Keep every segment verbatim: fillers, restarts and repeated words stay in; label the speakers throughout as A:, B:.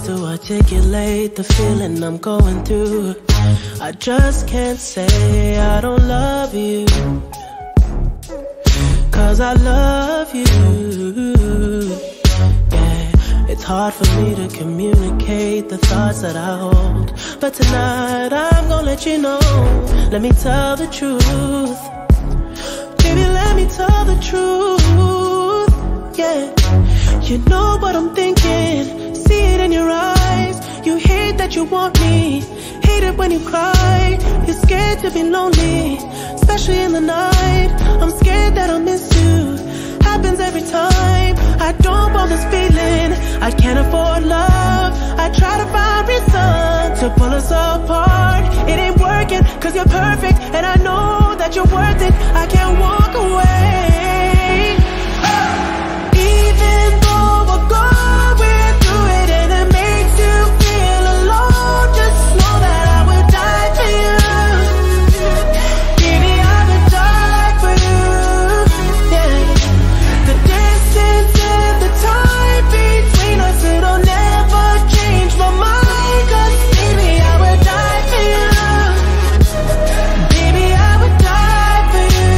A: to articulate the feeling I'm going through. I just can't say I don't love you, 'cause I love you. Yeah, it's hard for me to communicate the thoughts that I hold, but tonight I'm gonna let you know. Let me tell the truth. Baby, let me tell the truth. Yeah, you know what I'm thinking, see it in your eyes. You hate that you want me, hate it when you cry. You're scared to be lonely, especially in the night. I'm scared that I'll miss you, happens every time. I don't want this feeling, I can't afford love. I try to find reason to pull us apart. It ain't working, 'cause you're perfect, and I know that you're worth it. I can't walk away. Even though we're going through it and it makes you feel alone, just know that I would die for you. Baby, I would die for you. Yeah. The distance and the time between us, it'll never change my mind. 'Cause baby, I would die for you. Baby, I would die for you.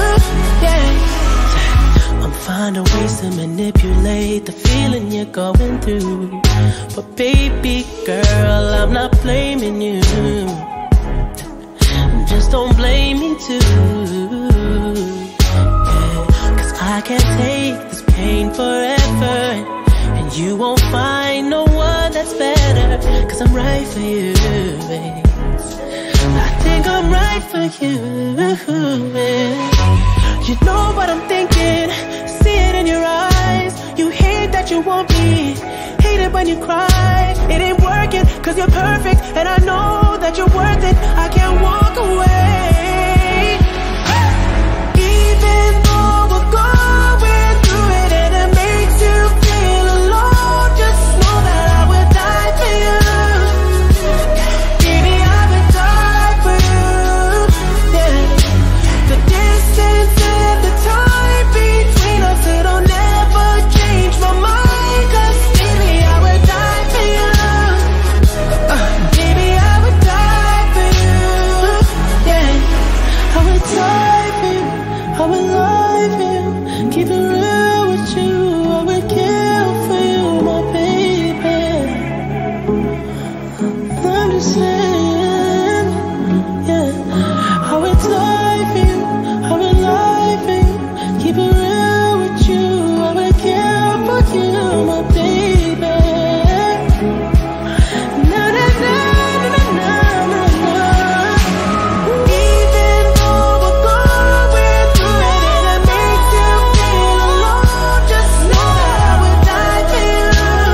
A: Yeah. I'm finding ways to manipulate the feeling you're going through, but baby girl, I'm not blaming you. Just don't blame me too. Yeah. 'Cause I can't take this pain forever, and you won't find no one that's better. 'Cause I'm right for you, babe. I think I'm right for you. You know what I'm thinking, see it in your eyes. You hate that you want me, hate it when you cry. It ain't working, 'cause you're perfect, and I know that you're worth it. I can't walk away. Even though we're going through it and it makes you feel alone, just know that I would die for you. Baby, I would die for you. Yeah. The distance and the time between us, it'll never change my mind. 'Cause baby, I would die for you. uh, Baby, I would die for you. Yeah, I would die for you, I would lie for you, keep it real with you. I would kill for you, my baby. I'm just saying, yeah. I would die for you, I would lie for you, keep it real with you. I would kill for you, my baby. Na na na na na na na. Even though we're going through it and it makes you feel alone, just know that I would die for you.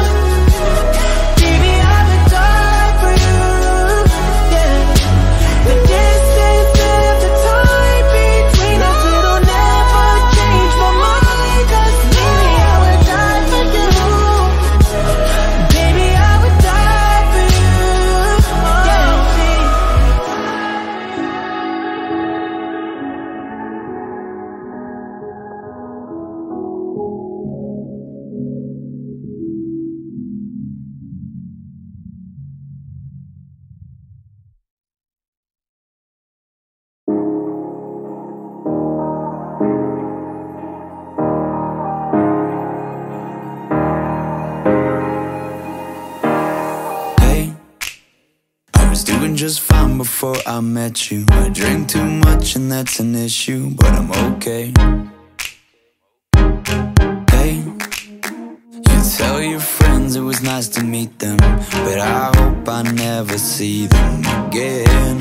A: Baby, I would die for you. Yeah. The distance and the time between us, it'll never change my mind. 'Cause baby, I would die for you. Baby, I would die for you. Yeah.
B: Hey, I was doing just fine before I met you. I drink too much and that's an issue, but I'm okay. Hey, you tell your friends it was nice to meet them, but I hope I never see them again.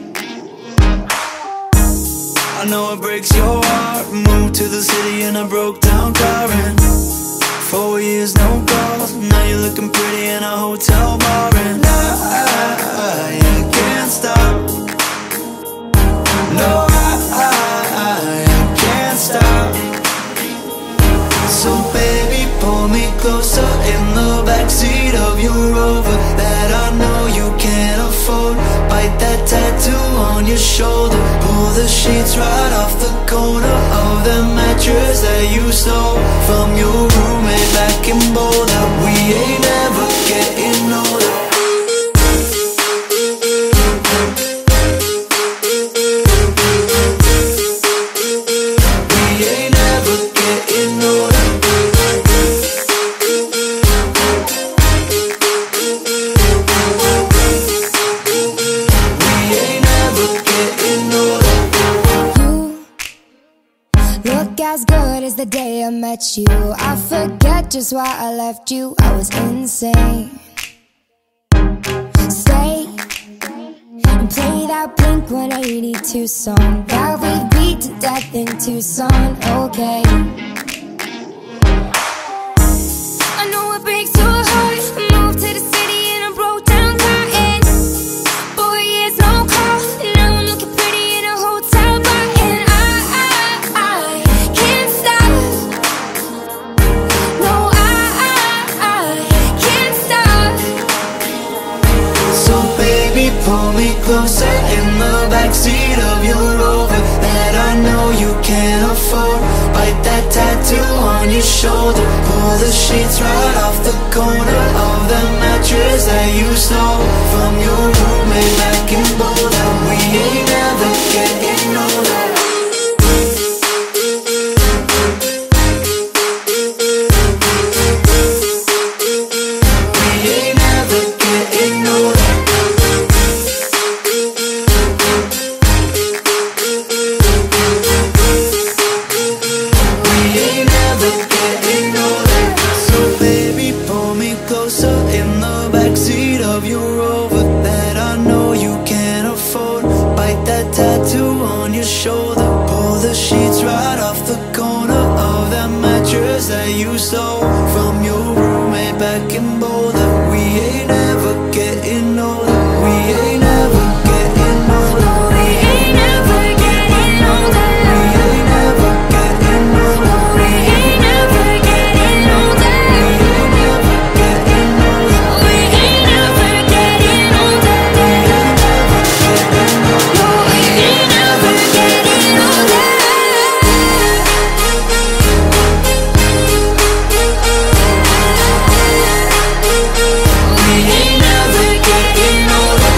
B: I know it breaks your heart. Moved to the city in a broke down car, and four years no calls. Now you're looking pretty in a hotel bar, and I, I can't stop. No, I, I, I can't stop. So baby, pull me closer in the backseat of your Rover that I know you can't afford. Bite that tattoo on your shoulder, pull the sheets right off the corner of the mattress that you stole from your roommate back in Boulder. We ain't ever getting
C: the day I met you. I forget just why I left you. I was insane. Stay and play that Blink one eighty-two song that we beat to death in Tucson. Okay, I know it breaks your heart. Moved to the city and I broke down crying. Four years no call, now I'm looking pretty in a hotel bar. And I, I, I can't stop. No, I, I, I can't stop.
B: So baby, pull me closer in the backseat of your Rover that I know you can't afford. Bite that tattoo on your shoulder. Pull the sheets right off the corner of the mattress that you stole from your roommate back in Boulder. We ain't never getting older. We ain't never getting older. We ain't never getting older. So baby, pull me closer in the backseat of your Rover that I know you can't afford. Bite that tattoo on your shoulder. Pull the sheets right off the corner of that mattress that you stole from your roommate back in Boulder. We ain't never getting older. We ain't never getting older.
C: We ain't never getting older.
B: We ain't never getting older.
C: We ain't never getting older.
B: We ain't never getting older.
C: We ain't never getting older. No, we ain't never getting older. We ain't never getting older.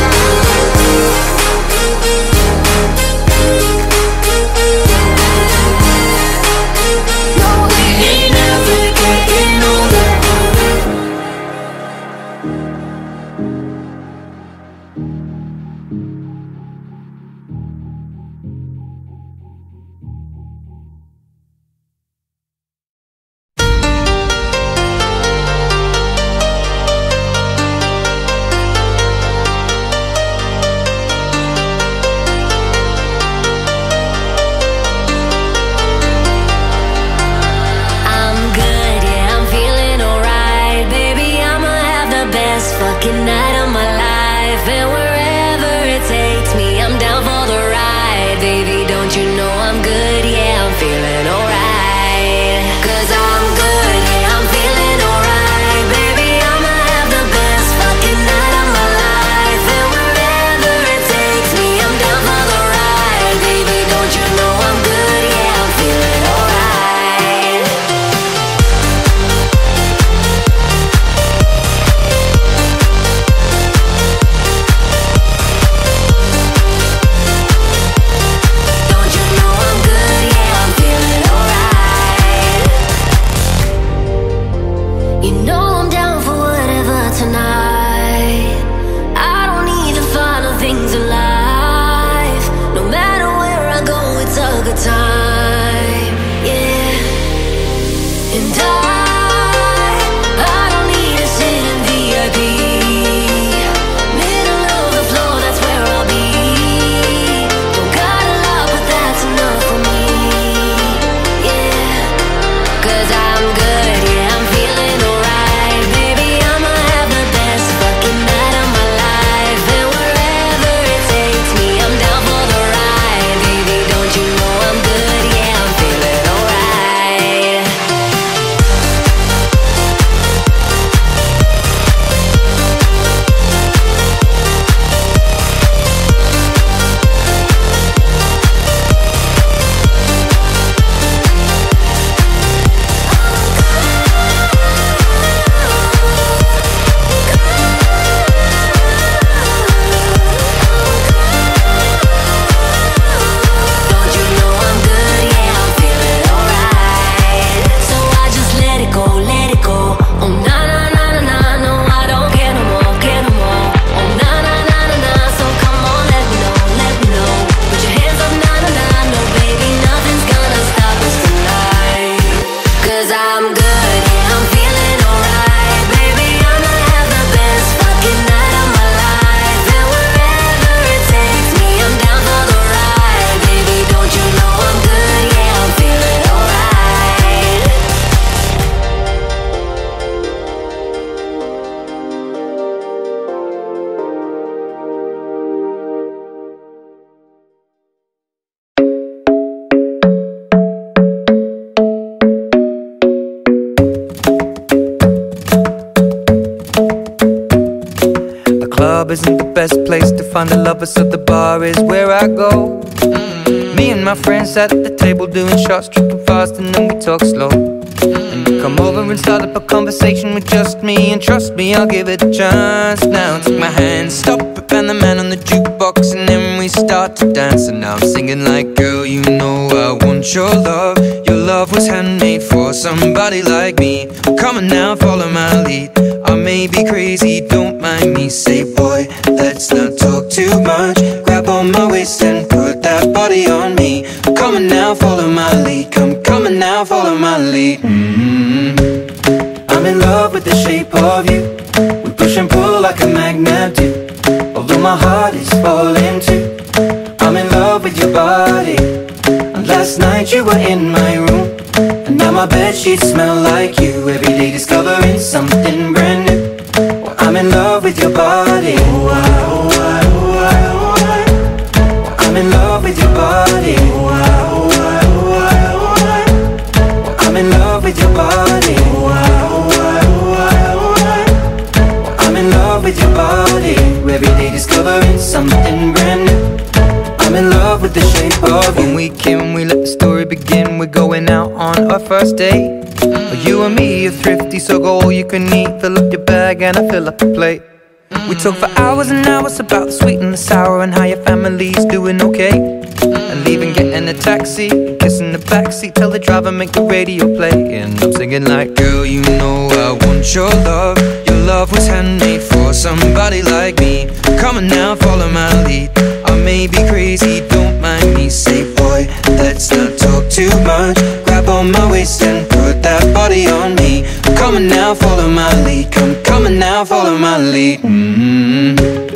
C: No, we ain't never getting older.
D: I'm good, yeah, I'm feeling alright. Baby, I'ma have the best fucking night of my life. And wherever it takes me, I'm down for the ride. Baby, don't you know I'm good, yeah, I'm feeling alright. Cause I'm good, yeah, I'm feeling alright. Baby, I'ma have the best fucking night of my life. And wherever it takes me, I'm down for the ride. Baby, don't you know I'm good, yeah, I'm feeling alright.
E: club isn't the best place to find a lover, so the bar is where I go. Mm-hmm. Me and my friends sat at the table doing shots, tripping fast, and then we talk slow. And you come over and start up a conversation with just me, and trust me, I'll give it a chance. Now take my hand, stop it, and the man on the jukebox, and then we start to dance. And now I'm singing like, girl, you know I want your love. Your love was handmade for somebody like me. Come on now, follow my lead. I may be crazy, don't mind me. Say, boy, let's not talk too much. Grab on my waist and put that body on me. Come on now, follow my lead. Come, come on now, follow my lead. Mm-hmm. I'm in love with the shape of you. We push and pull like a magnet do. Although my heart is falling too, I'm in love with your body. And last night you were in my room, and now my bedsheets smell like you. Every day discovering something brand new. Well, I'm in love with your body. Oh, I, oh, I, oh, I, oh, I. Well, I'm in love with your body. Oh, I, oh, I, oh, I, oh, I. Well, I'm in love with your body. Oh, I, oh, I, oh, I, oh, I. Well, I'm in love with your body. Every day discovering something brand new. I'm in love with the shape of you. When we can, we let the story begin. We're going out on our first date. mm. You and me are thrifty, so go all you can eat. Fill up your bag and I fill up the plate. mm. We talk for hours and hours about the sweet and the sour, and how your family's doing okay. mm. And leaving, getting a taxi, kissing the backseat, tell the driver make the radio play. And I'm singing like, girl, you know I want your love. Your love was handmade for somebody like me. Come on now, follow my lead. I may be crazy, don't mind me. Say, boy, let's not talk too much. Grab on my waist and put that body on me. Come on now, follow my lead. Come, come on now, follow my lead. mm-hmm.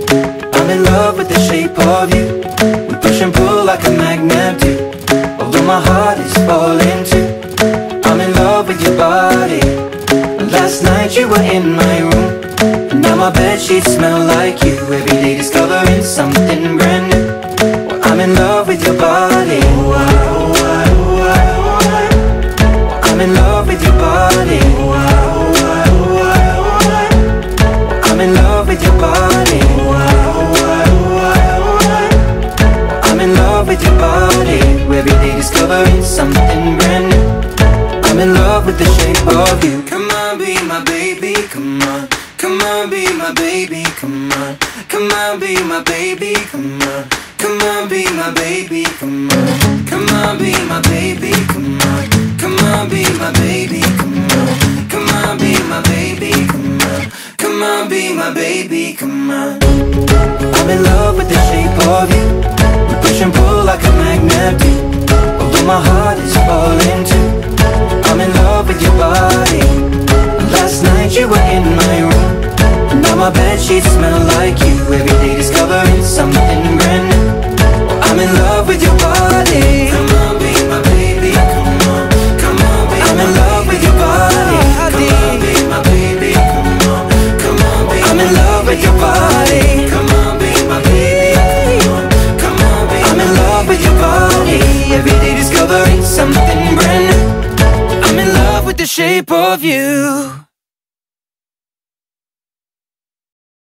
E: I'm in love with the shape of you. We push and pull like a magnet do. Although my heart is falling too, I'm in love with your body. And last night you were in my room, and now my bedsheets smell like you. Every day discovering something brand new. Well, I'm in love with your body. Oh, I, oh, I, oh, I, oh, I. Well, I'm in love with your body. Oh, I, oh, I, oh, I, oh, I. Well, I'm in love with your body. Oh, I, oh, I, oh, I, oh, I. Well, I'm in love with your body. Every day discovering something brand new. I'm in love with the shape of you. Come on, be my baby, come on. Come on, be my baby, come on. Come on, be my baby, come on. Come on, be my baby, come on. Come on, be my baby, come on. Come on, be my baby, come on. Come on, be my baby, come on. Come on, be my baby, come on. I'm in love with the shape of you. We push and pull like a magnet do. Although my heart is falling too, I'm in love with your body. Last night you were in my room, and now my bedsheets smell like you. Every day discovering something brand new. Well, I'm in love with your body. Come on, be my baby, come on. Come on, be I'm in love with your body. Come on, be my baby, come on. Come on, be I'm in love with your body. Come on, be my baby, come on. Come on, be I'm in love with your body. Every day discovering something brand new. I'm in love with the shape of you.